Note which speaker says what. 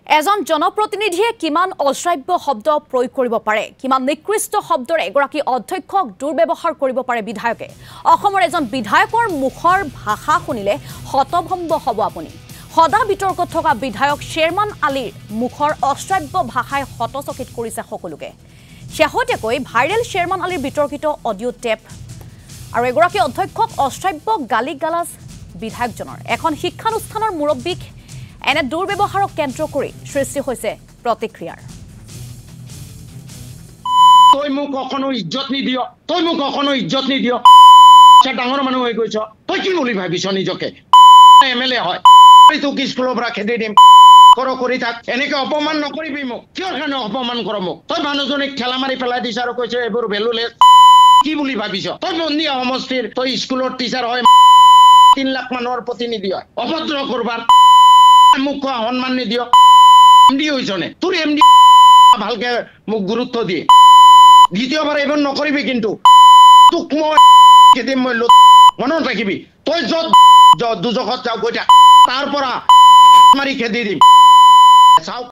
Speaker 1: এজন জনপ্ৰতিনিধিয়ে কিমান অশ্ৰাব্য শব্দ প্ৰয়োগ কৰিব পাৰে, কিমান নিকৃষ্ট শব্দৰে এগৰাকী অধ্যক্ষক দুৰ্ব্যৱহাৰ কৰিব পাৰে বিধায়কে। অসমৰ এজন বিধায়কৰ মুখৰ ভাষা শুনিলে হতভম্ব হ'ব আপুনি। সদা বিতৰ্কত থকা বিধায়ক শ্বেৰমান আলীৰ মুখৰ অশ্ৰাব্য ভাষাই হতচকিত কৰিছে সকলোকে। শেহতীয়াকৈ ভাইৰেল শ্বেৰমান আলীৰ বিতৰ্কিত অডিঅ' টেপ আৰু এগৰাকী অধ্যক্ষক অশ্ৰাব্য গালি-গালাজ বিধায়কজনৰ। এখন শিক্ষানুষ্ঠানৰ মুৰব্বীক এনে দুৰ্ব্যৱহাৰক কেন্দ্ৰ কৰি সৃষ্টি হৈছে প্ৰতিক্ৰিয়াৰ।
Speaker 2: তই মোক কখনো ইজ্জত নিদিয়, ডাঙৰ মানুহ হৈ গৈছ, তই কি বুলি ভাবিছ নিজকে? এমএলএ হয়, তোক স্কুলৰ পৰা খেদি দিম কৰি থাক, এনেকে অপমান নকৰিবি মোক। কিয় কাৰণে অপমান কৰ মোক? তই মানুহজনীক ঠেলা মাৰি পেলাই দিছ আৰু কৈছে এইবোৰ ভেলুলেছ। কি বুলি ভাবিছ? তই বন্দিয়া সমষ্টিৰ, তই স্কুলৰ টিচাৰ হয়, 3 লাখ মানুহৰ প্ৰতিনিধি হয়, অভদ্ৰ কৰবাৰ মোক কোৱা সন্মান নিদিয়। এমডি হৈছনে? তোৰ এমডি ভালকে মোক গুৰুত্ব দিয়ে। দ্বিতীয়বাৰ এইবোৰ নকৰিবি কিন্তু। তোক মই কেদিন মই মনত ৰাখিবি। তই য'ত দুজখত যাও গৈ থাক, তাৰ পৰা মাৰি খেদি দিম। চাওক।